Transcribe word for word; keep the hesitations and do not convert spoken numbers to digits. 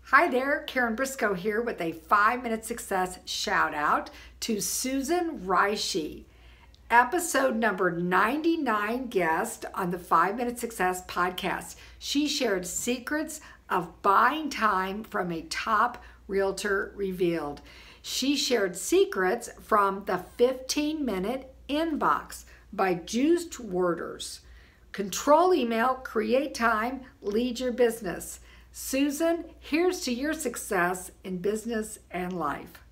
Hi there, Karen Briscoe here with a five minute Success shout out to Susan Reische. Episode number ninety-nine guest on the five minute Success podcast. She shared secrets of buying time from a top realtor revealed. She shared secrets from the fifteen minute inbox by juiced worders. Control email, create time, lead your business. Susan, here's to your success in business and life.